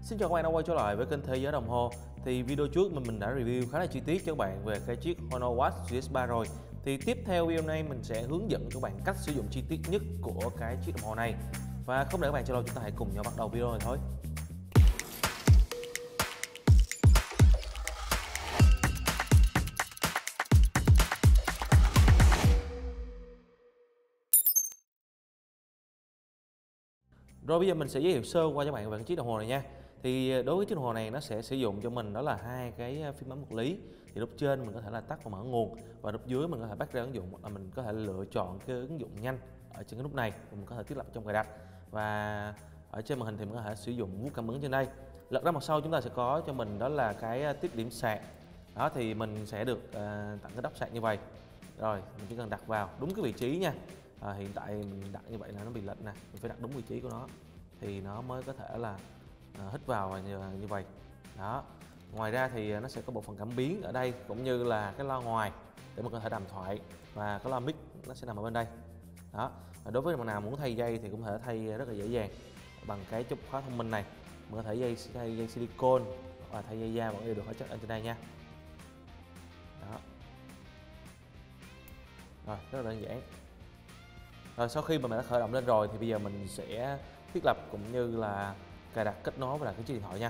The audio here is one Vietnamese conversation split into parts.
Xin chào các bạn đã quay trở lại với kênh Thế giới đồng hồ. Thì video trước mình đã review khá là chi tiết cho các bạn về cái chiếc Honor Watch GS3 rồi. Thì tiếp theo video này mình sẽ hướng dẫn cho các bạn cách sử dụng chi tiết nhất của cái chiếc đồng hồ này. Và không để các bạn chờ lâu, chúng ta hãy cùng nhau bắt đầu video này thôi. Rồi bây giờ mình sẽ giới thiệu sơ qua cho bạn về cái chiếc đồng hồ này nha. Thì đối với chiếc đồng hồ này nó sẽ sử dụng cho mình đó là hai cái phím bấm vật lý. Thì nút trên mình có thể là tắt và mở nguồn, và nút dưới mình có thể bắt ra ứng dụng, hoặc là mình có thể lựa chọn cái ứng dụng nhanh ở trên cái nút này, và mình có thể thiết lập trong cài đặt. Và ở trên màn hình thì mình có thể sử dụng vuốt cảm ứng trên đây. Lật ra mặt sau chúng ta sẽ có cho mình đó là cái tiếp điểm sạc. Đó thì mình sẽ được tặng cái đốc sạc như vậy. Rồi mình chỉ cần đặt vào đúng cái vị trí nha. Hiện tại mình đặt như vậy là nó bị lệch nè, mình phải đặt đúng vị trí của nó thì nó mới có thể là hít vào như vậy. Đó. Ngoài ra thì nó sẽ có bộ phận cảm biến ở đây, cũng như là cái loa ngoài để mình có thể đàm thoại, và cái loa mic nó sẽ nằm ở bên đây. Đó. Và đối với bạn nào muốn thay dây thì cũng có thể thay rất là dễ dàng bằng cái chốt khóa thông minh này. Mình có thể thay dây silicon hoặc là thay dây da vẫn đều được hóa chất ở trên đây nha. Đó. Rồi, rất là đơn giản. Rồi sau khi mà mình đã khởi động lên rồi thì bây giờ mình sẽ thiết lập cũng như là cài đặt kết nối với lại cái chiếc điện thoại nha.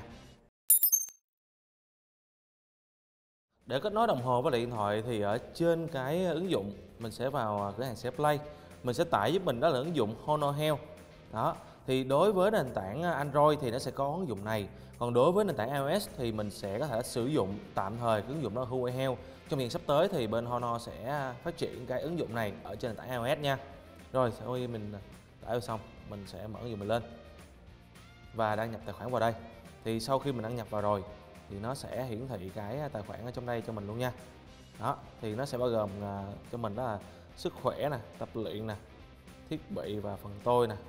Để kết nối đồng hồ với lại điện thoại thì ở trên cái ứng dụng mình sẽ vào cửa hàng CH Play, mình sẽ tải giúp mình đó là ứng dụng Honor Health. Đó, thì đối với nền tảng Android thì nó sẽ có ứng dụng này, còn đối với nền tảng iOS thì mình sẽ có thể sử dụng tạm thời cái ứng dụng đó là Huawei Health. Trong thời gian sắp tới thì bên Honor sẽ phát triển cái ứng dụng này ở trên nền tảng iOS nha. Rồi sau khi mình tải vào xong, mình sẽ mở ứng dụng mình lên và đăng nhập tài khoản vào đây. Thì sau khi mình đăng nhập vào rồi thì nó sẽ hiển thị cái tài khoản ở trong đây cho mình luôn nha. Đó, thì nó sẽ bao gồm cho mình đó là sức khỏe nè, tập luyện nè, thiết bị và phần tôi nè.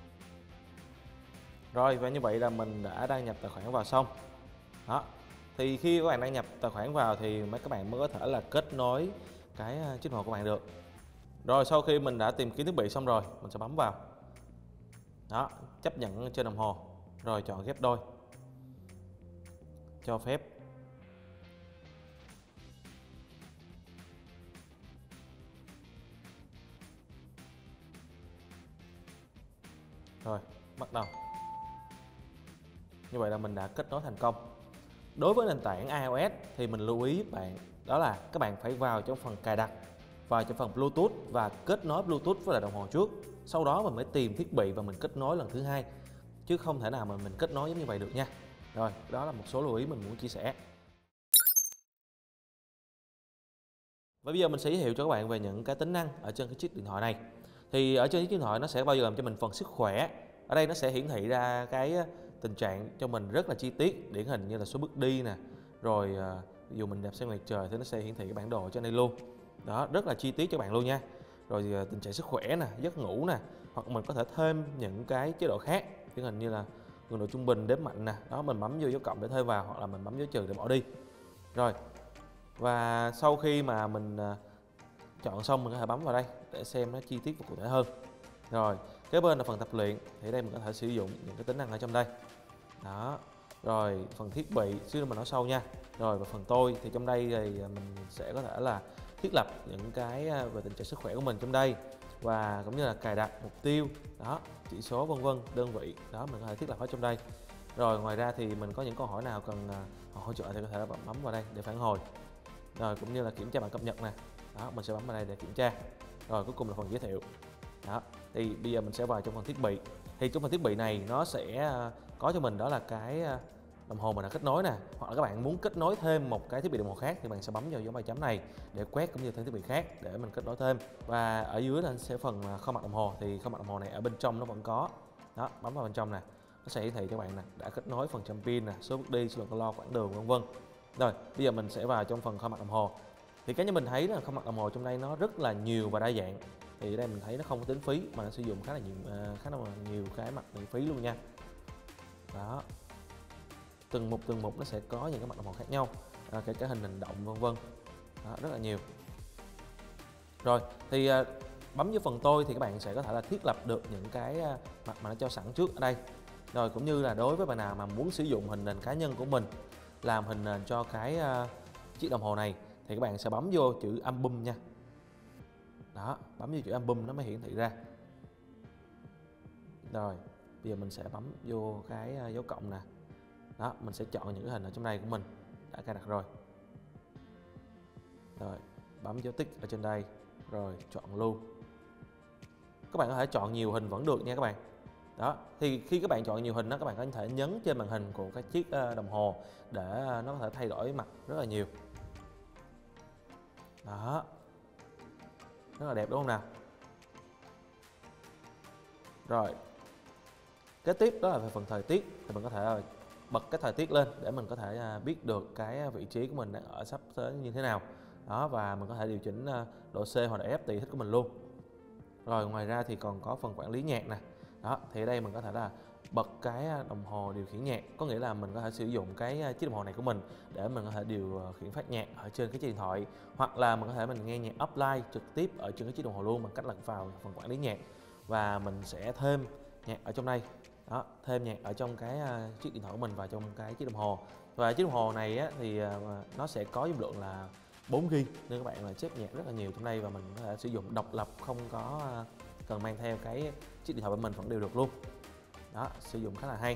Rồi và như vậy là mình đã đăng nhập tài khoản vào xong. Đó, thì khi các bạn đăng nhập tài khoản vào thì các bạn mới có thể là kết nối cái chiếc đồng hồ của bạn được. Rồi sau khi mình đã tìm kiếm thiết bị xong rồi, mình sẽ bấm vào. Đó, chấp nhận trên đồng hồ, rồi chọn ghép đôi, cho phép. Rồi, bắt đầu. Như vậy là mình đã kết nối thành công. Đối với nền tảng iOS thì mình lưu ý bạn đó là các bạn phải vào trong phần cài đặt, vào trong phần Bluetooth và kết nối Bluetooth với lại đồng hồ trước. Sau đó mình mới tìm thiết bị và mình kết nối lần thứ hai, chứ không thể nào mà mình kết nối giống như vậy được nha. Rồi, đó là một số lưu ý mình muốn chia sẻ. Và bây giờ mình sẽ giới thiệu cho các bạn về những cái tính năng ở trên cái chiếc điện thoại này. Thì ở trên chiếc điện thoại nó sẽ bao gồm cho mình phần sức khỏe. Ở đây nó sẽ hiển thị ra cái tình trạng cho mình rất là chi tiết, điển hình như là số bước đi nè, rồi ví dụ mình đẹp xem ngoài trời thì nó sẽ hiển thị cái bản đồ trên đây luôn. Đó, rất là chi tiết cho bạn luôn nha. Rồi tình trạng sức khỏe nè, giấc ngủ nè, hoặc mình có thể thêm những cái chế độ khác, điển hình như là cường độ trung bình, đếm mạnh nè. Đó, mình bấm vô dấu cộng để thêm vào, hoặc là mình bấm dấu trừ để bỏ đi. Rồi. Và sau khi mà mình chọn xong, mình có thể bấm vào đây để xem nó chi tiết và cụ thể hơn. Rồi, kế bên là phần tập luyện, thì ở đây mình có thể sử dụng những cái tính năng ở trong đây. Đó. Rồi, phần thiết bị, xíu nữa mình nói sau nha. Rồi, và phần tôi thì trong đây thì mình sẽ có thể là thiết lập những cái về tình trạng sức khỏe của mình trong đây, và cũng như là cài đặt mục tiêu, đó, chỉ số vân vân, đơn vị, đó mình có thể thiết lập ở trong đây. Rồi ngoài ra thì mình có những câu hỏi nào cần hỗ trợ thì có thể bấm vào đây để phản hồi. Rồi cũng như là kiểm tra bản cập nhật nè. Đó, mình sẽ bấm vào đây để kiểm tra. Rồi cuối cùng là phần giới thiệu. Đó, thì bây giờ mình sẽ vào trong phần thiết bị. Thì trong phần thiết bị này nó sẽ có cho mình đó là cái đồng hồ mình đã kết nối nè, hoặc là các bạn muốn kết nối thêm một cái thiết bị đồng hồ khác thì bạn sẽ bấm vào dấu ba chấm này để quét, cũng như thêm thiết bị khác để mình kết nối thêm. Và ở dưới là sẽ phần kho mặt đồng hồ, thì kho mặt đồng hồ này ở bên trong nó vẫn có. Đó, bấm vào bên trong nè, nó sẽ hiển thị cho bạn nè, đã kết nối phần châm pin nè, số bước đi, số lượng calo, quãng đường vân vân. Rồi, bây giờ mình sẽ vào trong phần kho mặt đồng hồ. Thì cái như mình thấy là kho mặt đồng hồ trong đây nó rất là nhiều và đa dạng. Thì ở đây mình thấy nó không có tính phí mà nó sử dụng khá là nhiều cái mặt miễn phí luôn nha. Đó. Từng mục nó sẽ có những cái mặt đồng hồ khác nhau, kể cả hình động vân vân. Đó, rất là nhiều. Rồi, thì bấm vô phần tôi thì các bạn sẽ có thể là thiết lập được những cái mặt mà nó cho sẵn trước ở đây. Rồi cũng như là đối với bạn nào mà muốn sử dụng hình nền cá nhân của mình làm hình nền cho cái chiếc đồng hồ này thì các bạn sẽ bấm vô chữ album nha. Đó, bấm vô chữ album nó mới hiển thị ra. Rồi, bây giờ mình sẽ bấm vô cái dấu cộng nè. Đó, mình sẽ chọn những cái hình ở trong đây của mình đã cài đặt rồi. Rồi, bấm dấu tích ở trên đây, rồi chọn lưu. Các bạn có thể chọn nhiều hình vẫn được nha các bạn. Đó, thì khi các bạn chọn nhiều hình đó, các bạn có thể nhấn trên màn hình của cái chiếc đồng hồ để nó có thể thay đổi mặt rất là nhiều. Đó, rất là đẹp đúng không nào? Rồi, kế tiếp đó là về phần thời tiết, thì mình có thể bật cái thời tiết lên để mình có thể biết được cái vị trí của mình đang ở sắp tới như thế nào. Đó, và mình có thể điều chỉnh độ C hoặc độ F tùy thích của mình luôn. Rồi ngoài ra thì còn có phần quản lý nhạc nè. Đó, thì ở đây mình có thể là bật cái đồng hồ điều khiển nhạc, có nghĩa là mình có thể sử dụng cái chiếc đồng hồ này của mình để mình có thể điều khiển phát nhạc ở trên cái chiếc điện thoại, hoặc là mình có thể nghe nhạc offline trực tiếp ở trên cái chiếc đồng hồ luôn bằng cách là vào phần quản lý nhạc và mình sẽ thêm nhạc ở trong đây. Đó, thêm nhạc ở trong cái chiếc điện thoại của mình vào trong cái chiếc đồng hồ. Và chiếc đồng hồ này á, thì nó sẽ có dung lượng là 4GB nên các bạn là chép nhạc rất là nhiều trong đây và mình có thể sử dụng độc lập, không có cần mang theo cái chiếc điện thoại của mình vẫn đều được luôn. Đó, sử dụng khá là hay.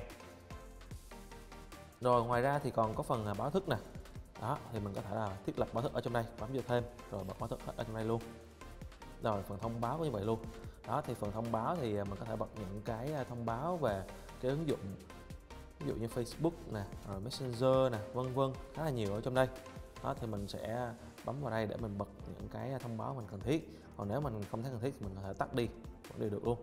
Rồi ngoài ra thì còn có phần báo thức nè. Đó, thì mình có thể là thiết lập báo thức ở trong đây, bấm vô thêm rồi bật báo thức ở trong đây luôn. Rồi phần thông báo cũng như vậy luôn. Đó, thì phần thông báo thì mình có thể bật những cái thông báo về cái ứng dụng, ví dụ như Facebook nè, rồi Messenger nè, vân vân, khá là nhiều ở trong đây. Đó, thì mình sẽ bấm vào đây để mình bật những cái thông báo mình cần thiết. Còn nếu mình không thấy cần thiết thì mình có thể tắt đi, vẫn đều được luôn.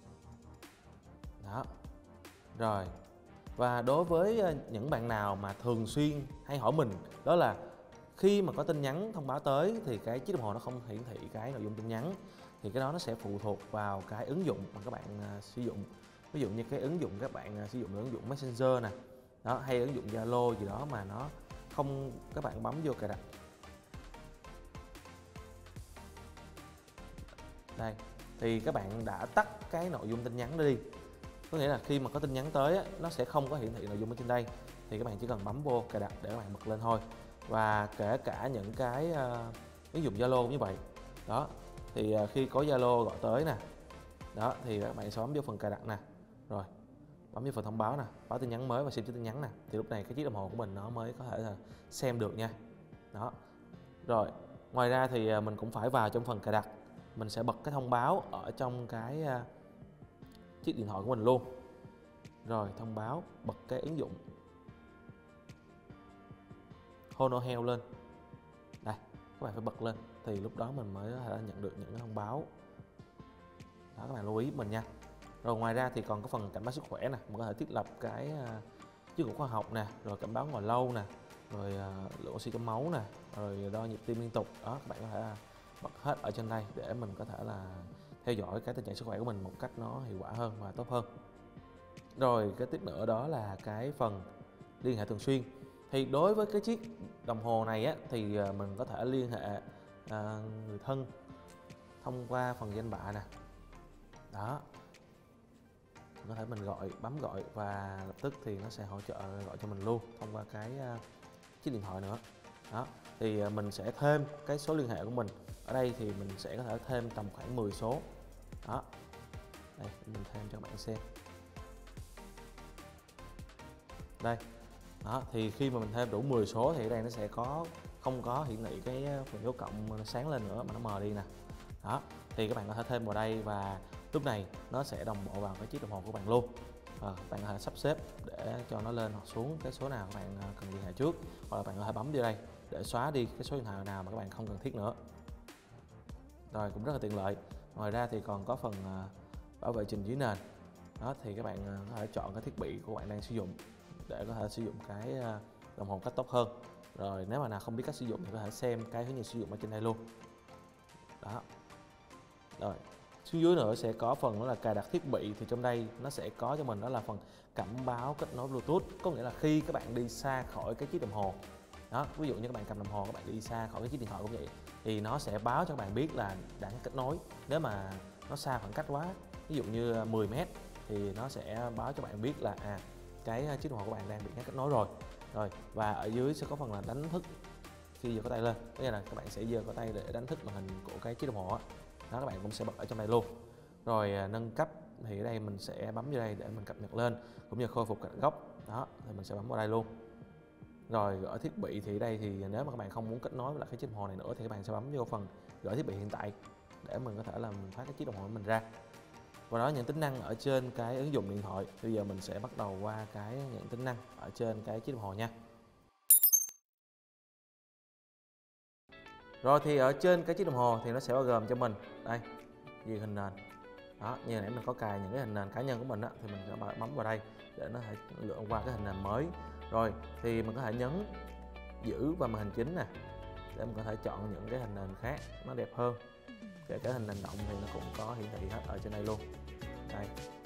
Đó. Rồi. Và đối với những bạn nào mà thường xuyên hay hỏi mình, đó là khi mà có tin nhắn thông báo tới thì cái chiếc đồng hồ nó không hiển thị cái nội dung tin nhắn, thì cái đó nó sẽ phụ thuộc vào cái ứng dụng mà các bạn sử dụng. Ví dụ như cái ứng dụng các bạn sử dụng là ứng dụng Messenger nè, đó, hay ứng dụng Zalo gì đó mà nó không, các bạn bấm vô cài đặt đây thì các bạn đã tắt cái nội dung tin nhắn đó đi, có nghĩa là khi mà có tin nhắn tới á, nó sẽ không có hiển thị nội dung ở trên đây, thì các bạn chỉ cần bấm vô cài đặt để các bạn bật lên thôi. Và kể cả những cái ứng dụng Zalo cũng như vậy. Đó, thì khi có Zalo gọi tới nè, đó thì các bạn sẽ bấm vô phần cài đặt nè, rồi bấm vô phần thông báo nè, báo tin nhắn mới và xem tin nhắn nè, thì lúc này cái chiếc đồng hồ của mình nó mới có thể là xem được nha. Đó. Rồi ngoài ra thì mình cũng phải vào trong phần cài đặt, mình sẽ bật cái thông báo ở trong cái chiếc điện thoại của mình luôn. Rồi thông báo, bật cái ứng dụng Honor Health lên. Đây, các bạn phải bật lên thì lúc đó mình mới có thể nhận được những cái thông báo. Đó, các bạn lưu ý mình nha. Rồi ngoài ra thì còn có phần cảnh báo sức khỏe nè, mình có thể thiết lập cái chiếc của khoa học nè, rồi cảnh báo ngồi lâu nè, rồi lượng oxy trong máu nè, rồi đo nhịp tim liên tục. Đó, các bạn có thể bật hết ở trên đây để mình có thể là theo dõi cái tình trạng sức khỏe của mình một cách nó hiệu quả hơn và tốt hơn. Rồi cái tiếp nữa đó là cái phần liên hệ thường xuyên. Thì đối với cái chiếc đồng hồ này á, thì mình có thể liên hệ người thân thông qua phần danh bạ nè. Đó, có thể mình gọi, bấm gọi và lập tức thì nó sẽ hỗ trợ gọi cho mình luôn thông qua cái chiếc điện thoại nữa. Đó, thì mình sẽ thêm cái số liên hệ của mình. Ở đây thì mình sẽ có thể thêm tầm khoảng 10 số. Đó, đây mình thêm cho các bạn xem. Đây. Đó, thì khi mà mình thêm đủ 10 số thì ở đây nó sẽ không có hiển thị cái phần dấu cộng nó sáng lên nữa mà nó mờ đi nè. Đó, thì các bạn có thể thêm vào đây và lúc này nó sẽ đồng bộ vào cái chiếc đồng hồ của bạn luôn. Bạn có thể sắp xếp để cho nó lên hoặc xuống cái số nào các bạn cần liên hệ trước, hoặc là bạn có thể bấm vô đây để xóa đi cái số điện thoại nào mà các bạn không cần thiết nữa. Rồi cũng rất là tiện lợi. Ngoài ra thì còn có phần bảo vệ trình dưới nền. Đó, thì các bạn có thể chọn cái thiết bị của bạn đang sử dụng để có thể sử dụng cái đồng hồ cách tốt hơn. Rồi nếu mà nào không biết cách sử dụng thì có thể xem cái hướng dẫn sử dụng ở trên đây luôn. Đó. Rồi xuống dưới nữa sẽ có phần đó là cài đặt thiết bị, thì trong đây nó sẽ có cho mình đó là phần cảnh báo kết nối Bluetooth, có nghĩa là khi các bạn đi xa khỏi cái chiếc đồng hồ. Đó, ví dụ như các bạn cầm đồng hồ, các bạn đi xa khỏi cái chiếc điện thoại cũng vậy, thì nó sẽ báo cho các bạn biết là đã kết nối. Nếu mà nó xa khoảng cách quá, ví dụ như 10 mét thì nó sẽ báo cho bạn biết là cái chiếc đồng hồ của bạn đang bị ngắt kết nối rồi. Và ở dưới sẽ có phần là đánh thức khi giơ cái tay lên, có nghĩa là các bạn sẽ giơ cái tay để đánh thức màn hình của cái chiếc đồng hồ đó, các bạn cũng sẽ bật ở trong đây luôn. Rồi nâng cấp thì ở đây mình sẽ bấm vô đây để mình cập nhật lên, cũng như khôi phục cạnh góc đó thì mình sẽ bấm vào đây luôn. Rồi gỡ thiết bị thì ở đây thì nếu mà các bạn không muốn kết nối với lại cái chiếc đồng hồ này nữa thì các bạn sẽ bấm vô phần gỡ thiết bị hiện tại để mình có thể làm thoát cái chiếc đồng hồ của mình ra. Và đó những tính năng ở trên cái ứng dụng điện thoại. Bây giờ mình sẽ bắt đầu qua cái những tính năng ở trên cái chiếc đồng hồ nha. Rồi thì ở trên cái chiếc đồng hồ thì nó sẽ bao gồm cho mình đây ghi hình nền đó, như nãy mình có cài những cái hình nền cá nhân của mình thì mình sẽ bấm vào đây để nó thể lượn qua cái hình nền mới. Rồi thì mình có thể nhấn giữ vào màn hình chính nè để mình có thể chọn những cái hình nền khác nó đẹp hơn, kể cả hình nền động thì nó cũng có hiển thị hết ở trên đây luôn. Đây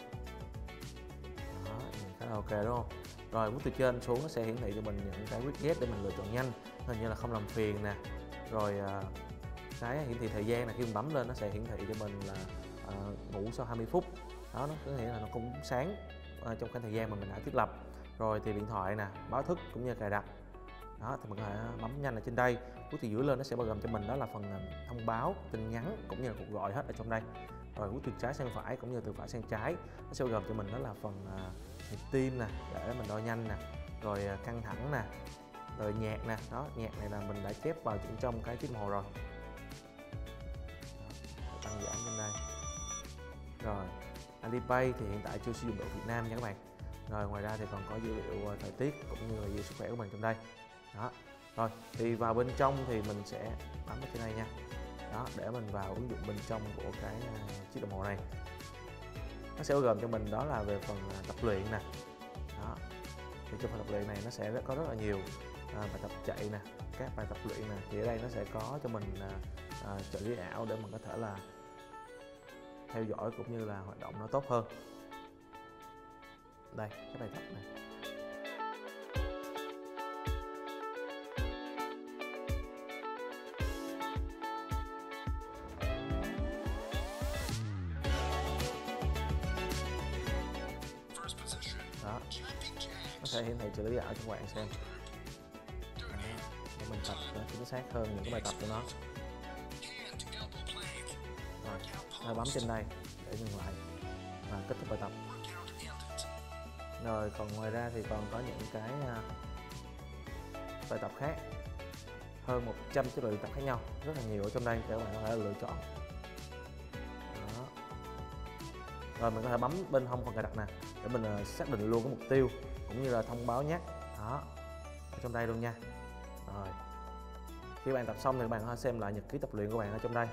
đó, khá là ok đúng không? Rồi bút từ trên xuống nó sẽ hiển thị cho mình những cái widget để mình lựa chọn nhanh, hình như là không làm phiền nè. Rồi cái hiển thị thời gian này khi mình bấm lên nó sẽ hiển thị cho mình là ngủ sau 20 phút đó, nó có nghĩa là nó cũng sáng trong cái thời gian mà mình đã thiết lập. Rồi thì điện thoại nè, báo thức cũng như cài đặt đó thì mình có thể bấm nhanh ở trên đây. Bút từ dưới lên nó sẽ bao gồm cho mình đó là phần thông báo, tin nhắn cũng như là cuộc gọi hết ở trong đây. Rồi bút từ trái sang phải cũng như từ phải sang trái nó sẽ bao gồm cho mình đó là phần nhịp tim nè để mình đo nhanh nè, rồi căng thẳng nè, rồi nhạc nè, đó nhạc này là mình đã chép vào trong cái chiếc đồng hồ rồi. Đó, tăng giảm trên đây. Rồi Alipay thì hiện tại chưa sử dụng được Việt Nam nha các bạn. Rồi ngoài ra thì còn có dữ liệu thời tiết cũng như là dữ sức khỏe của mình trong đây. Đó. Rồi thì vào bên trong thì mình sẽ bấm ở trên đây nha. Đó, để mình vào ứng dụng bên trong của cái chiếc đồng hồ này. Nó sẽ bao gồm cho mình đó là về phần tập luyện nè. Đó. Thì trong phần tập luyện này nó sẽ có rất là nhiều bài tập chạy nè, các bài tập luyện nè. Thì ở đây nó sẽ có cho mình trợ lý ảo để mình có thể là theo dõi cũng như là hoạt động nó tốt hơn. Đây, cái bài tập này. Đó, nó sẽ hiển thị trợ lý ảo cho các bạn xem. Đó, để mình tập để chính xác hơn những cái bài tập của nó. Rồi, bấm trên đây để dừng lại và kết thúc bài tập. Rồi còn ngoài ra thì còn có những cái bài tập khác, hơn 100 cái loại luyện tập khác nhau, rất là nhiều ở trong đây để các bạn có thể lựa chọn. Đó. Rồi mình có thể bấm bên hông phần cài đặt nè để mình xác định luôn cái mục tiêu cũng như là thông báo nhắc đó ở trong đây luôn nha. Rồi khi bạn tập xong thì các bạn có thể xem lại nhật ký tập luyện của bạn ở trong đây.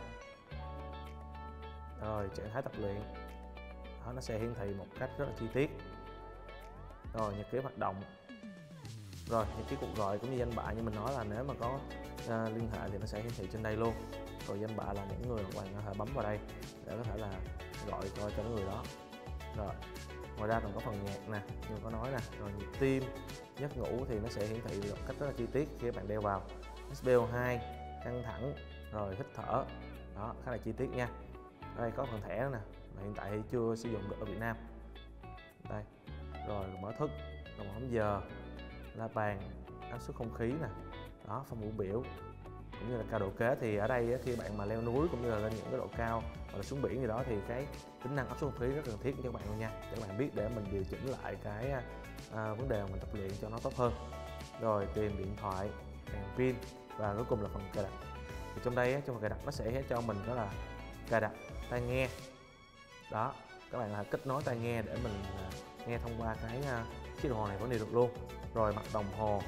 Rồi trạng thái tập luyện đó, nó sẽ hiển thị một cách rất là chi tiết. Rồi nhật ký hoạt động, rồi nhật ký cuộc gọi cũng như danh bạ như mình nói là nếu mà có liên hệ thì nó sẽ hiển thị trên đây luôn. Rồi danh bạ là những người mà bạn có thể bấm vào đây để có thể là gọi cho người đó. Rồi ngoài ra còn có phần nhạc nè như có nói nè, rồi nhịp tim, giấc ngủ thì nó sẽ hiển thị một cách rất là chi tiết khi các bạn đeo vào. SpO2, căng thẳng, rồi hít thở đó, khá là chi tiết nha. Đây có phần thẻ nữa nè, mà hiện tại thì chưa sử dụng được ở Việt Nam. Đây, rồi mở thức, đồng hồ giờ, la bàn, áp suất không khí nè, đó phân bổ biểu cũng như là cao độ kế. Thì ở đây khi bạn mà leo núi cũng như là lên những cái độ cao hoặc là xuống biển gì đó thì cái tính năng áp suất không khí rất cần thiết cho các bạn luôn nha, để các bạn biết để mình điều chỉnh lại cái vấn đề mà mình tập luyện cho nó tốt hơn. Rồi tìm điện thoại, đèn pin và cuối cùng là phần cài đặt. Thì trong đây trong phần cài đặt nó sẽ cho mình đó là cài đặt tai nghe. Đó, các bạn là kết nối tai nghe để mình nghe thông qua cái chiếc đồng hồ này vẫn đi được luôn. Rồi mặt đồng hồ.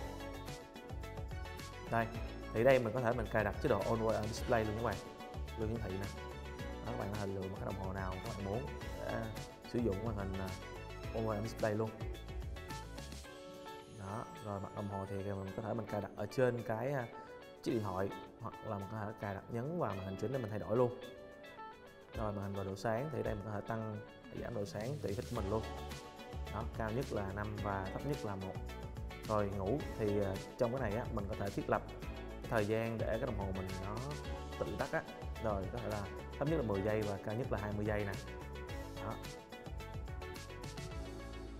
Đây, thì đây mình có thể mình cài đặt chế độ Always On Display luôn các bạn. Luôn hiển thị nè. Đó, các bạn có thể lựa một cái đồng hồ nào các bạn muốn để sử dụng màn hình Always On Display luôn. Đó, rồi mặt đồng hồ thì mình có thể mình cài đặt ở trên cái chiếc điện thoại, hoặc là mình có thể cài đặt nhấn vào màn hình chính để mình thay đổi luôn. Rồi màn hình và độ sáng thì đây mình có thể tăng giảm độ sáng tùy thích của mình luôn. Đó, cao nhất là 5 và thấp nhất là 1. Rồi ngủ thì trong cái này mình có thể thiết lập cái thời gian để cái đồng hồ mình nó tự tắt Rồi có thể là thấp nhất là 10 giây và cao nhất là 20 giây nè. Đó.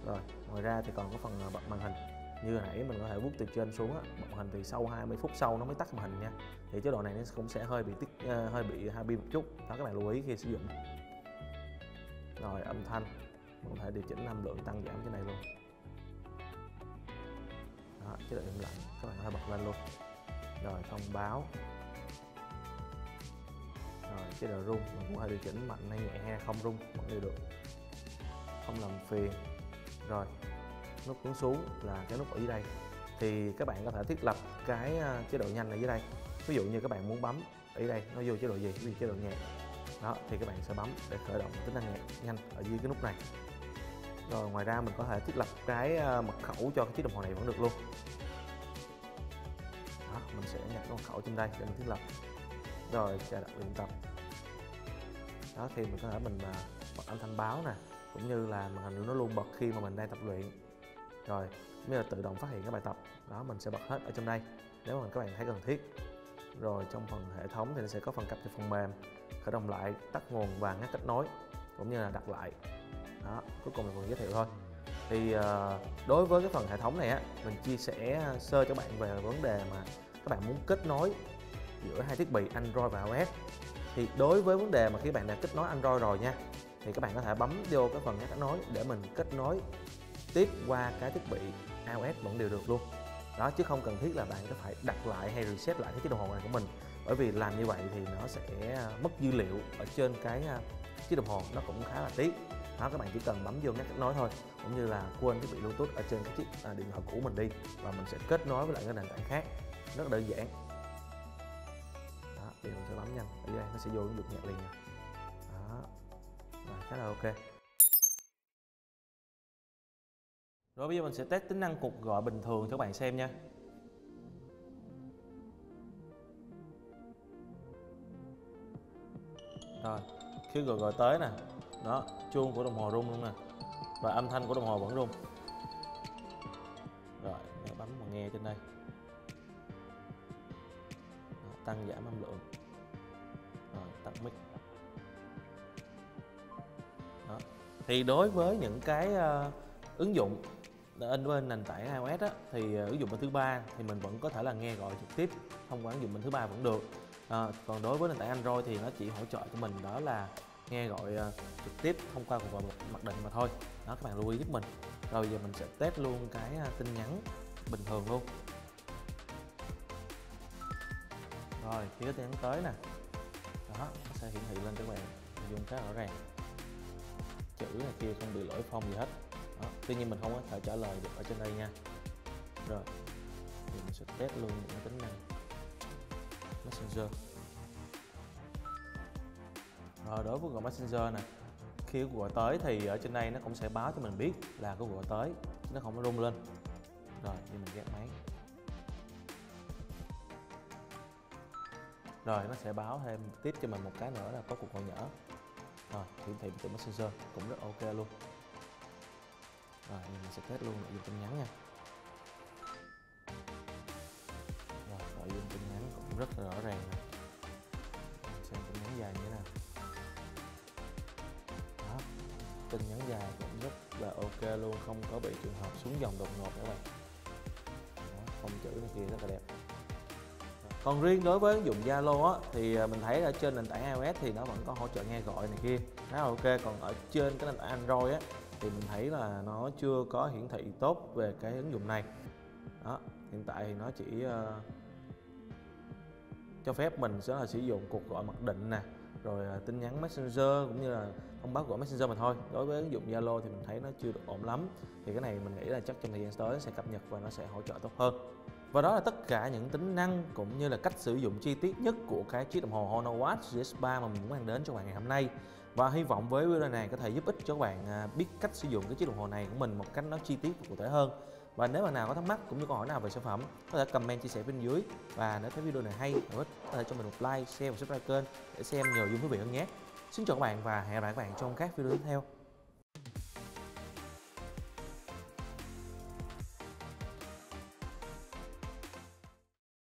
Rồi, ngoài ra thì còn có phần bật màn hình. Như hồi nãy mình có thể vuốt từ trên xuống á, bật màn hình thì sau 20 phút sau nó mới tắt màn hình nha. Thì chế độ này nó cũng sẽ hơi bị hao pin một chút, đó các bạn lưu ý khi sử dụng. Rồi âm thanh, mình có thể điều chỉnh âm lượng tăng giảm trên này luôn. Đó, chế độ im lặng các bạn có thể bật lên luôn. Rồi thông báo. Rồi chế độ rung mình cũng có thể điều chỉnh mạnh hay nhẹ hay không rung vẫn đều được, không làm phiền. Rồi nút nhấn xuống là cái nút ở dưới đây, thì các bạn có thể thiết lập cái chế độ nhanh ở dưới đây. Ví dụ như các bạn muốn bấm ở đây nó vô chế độ gì, ví dụ chế độ nhạc đó, thì các bạn sẽ bấm để khởi động tính năng nhạc nhanh ở dưới cái nút này. Rồi ngoài ra mình có thể thiết lập cái mật khẩu cho cái chiếc đồng hồ này vẫn được luôn. Đó, mình sẽ nhập cái mật khẩu trên đây để mình thiết lập. Rồi cài đặt luyện tập. Đó thì mình có thể mình bật âm thanh báo nè, cũng như là màn hình nó luôn bật khi mà mình đang tập luyện. Rồi như là tự động phát hiện các bài tập đó, mình sẽ bật hết ở trong đây nếu mà các bạn thấy cần thiết. Rồi trong phần hệ thống thì nó sẽ có phần cập nhật phần mềm, khởi động lại, tắt nguồn và ngắt kết nối, cũng như là đặt lại. Đó, cuối cùng là phần giới thiệu thôi. Thì đối với cái phần hệ thống này á, mình chia sẻ sơ cho bạn về vấn đề mà các bạn muốn kết nối giữa hai thiết bị Android và iOS. Thì đối với vấn đề mà khi bạn đã kết nối Android rồi nha, thì các bạn có thể bấm vô cái phần ngắt kết nối để mình kết nối tiếp qua cái thiết bị iOS vẫn đều được luôn. Đó, chứ không cần thiết là bạn có phải đặt lại hay reset lại cái chiếc đồng hồ này của mình, bởi vì làm như vậy thì nó sẽ mất dữ liệu ở trên cái chiếc đồng hồ, nó cũng khá là tiếc. Đó, các bạn chỉ cần bấm vô ngắt kết nối thôi, cũng như là quên thiết bị Bluetooth ở trên cái chiếc điện thoại cũ mình đi, và mình sẽ kết nối với lại cái nền tảng khác, rất là đơn giản. Đó, thì mình sẽ bấm nhanh ở đây nó sẽ vô ứng dụng nhạc liền nè. Đó, rồi khá là ok. Rồi bây giờ mình sẽ test tính năng cuộc gọi bình thường cho các bạn xem nha. Rồi khi gọi tới nè, đó, chuông của đồng hồ rung luôn nè, và âm thanh của đồng hồ vẫn rung. Rồi bấm vào nghe trên đây. Đó, tăng giảm âm lượng. Rồi tắt mic. Đó. Thì đối với những cái ứng dụng bên nền tảng iOS á, thì ứng dụng bên thứ ba thì mình vẫn có thể là nghe gọi trực tiếp thông qua ứng dụng bên thứ ba vẫn được. Còn đối với nền tảng Android thì nó chỉ hỗ trợ cho mình đó là nghe gọi trực tiếp thông qua cuộc gọi mặc định mà thôi. Đó, các bạn lưu ý giúp mình. Rồi bây giờ mình sẽ test luôn cái tin nhắn bình thường luôn. Rồi khi cái tin nhắn tới nè, đó nó sẽ hiển thị lên cho các bạn nội dung khá rõ ràng, chữ này kia không bị lỗi phông gì hết. Đó, tuy nhiên mình không có thể trả lời được ở trên đây nha. Rồi thì mình sẽ test luôn những tính năng Messenger. Rồi đối với gọi Messenger nè, khi cuộc gọi tới thì ở trên đây nó cũng sẽ báo cho mình biết là có cuộc gọi tới, chứ nó không có rung lên. Rồi thì mình gác máy. Rồi nó sẽ báo thêm tiếp cho mình một cái nữa là có cuộc gọi nhỡ. Rồi hiển thị từ Messenger cũng rất ok luôn. Rồi mình sẽ test luôn nội dung tin nhắn nha. Rồi nội dung tin nhắn cũng rất là rõ ràng nè. Xem tin nhắn dài như thế nào. Đó, tin nhắn dài cũng rất là ok luôn, không có bị trường hợp xuống dòng đột ngột các bạn. Đó, phông chữ này kia rất là đẹp. Còn riêng đối với ứng dụng Zalo á, thì mình thấy ở trên nền tảng iOS thì nó vẫn có hỗ trợ nghe gọi này kia khá là ok. Còn ở trên cái nền tảng Android á, thì mình thấy là nó chưa có hiển thị tốt về cái ứng dụng này. Đó, hiện tại thì nó chỉ cho phép mình sẽ là sử dụng cuộc gọi mặc định nè, rồi tin nhắn Messenger cũng như là thông báo gọi Messenger mà thôi. Đối với ứng dụng Zalo thì mình thấy nó chưa được ổn lắm, thì cái này mình nghĩ là chắc trong thời gian tới sẽ cập nhật và nó sẽ hỗ trợ tốt hơn. Và đó là tất cả những tính năng cũng như là cách sử dụng chi tiết nhất của cái chiếc đồng hồ Honor Watch GS3 mà mình muốn mang đến cho các bạn ngày hôm nay. Và hy vọng với video này có thể giúp ích cho các bạn biết cách sử dụng cái chiếc đồng hồ này của mình một cách nó chi tiết và cụ thể hơn. Và nếu mà nào có thắc mắc cũng như câu hỏi nào về sản phẩm, có thể comment chia sẻ bên dưới. Và nếu thấy video này hay hữu ích, có thể cho mình một like, share và subscribe kênh để xem nhiều dung thú vị hơn nhé. Xin chào các bạn và hẹn gặp lại các bạn trong các video tiếp theo.